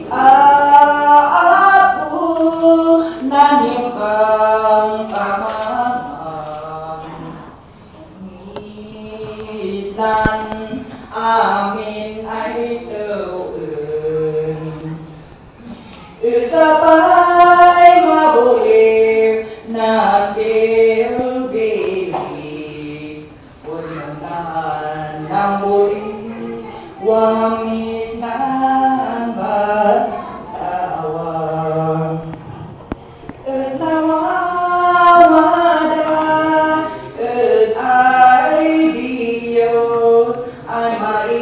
Aku nanimkang kamaman Islan amin ai teu Sapai mabulim na bili Punan ng buling wamis ng batawang Nawawada ay Diyos ay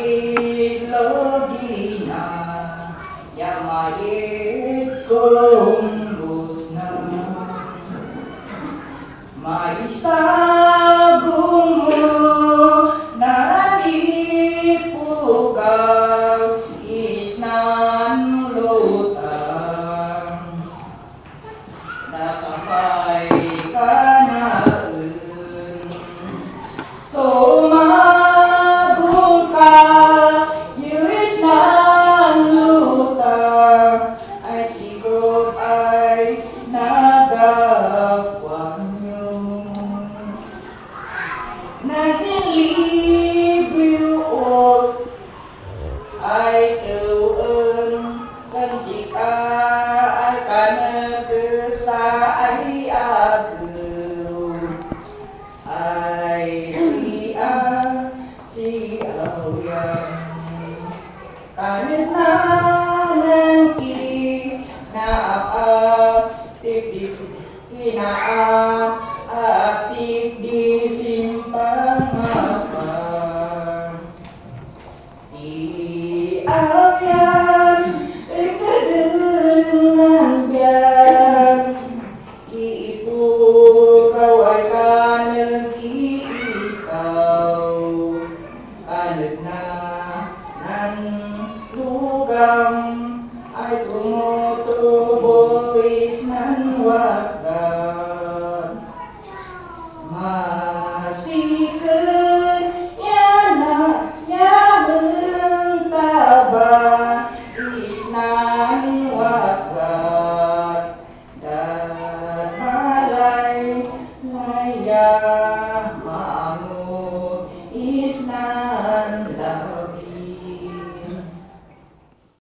mailogina yang mait kong rusna maisagong mo na ipugaw isnan lutang nakapay ka na sumagong ka isnan lutang ay siguro ay nagawang nyo nasilibyo ay tuon kan sika ay kanagsa ay agaw ay siyaw kanit na ng kinaaktif di simpang apa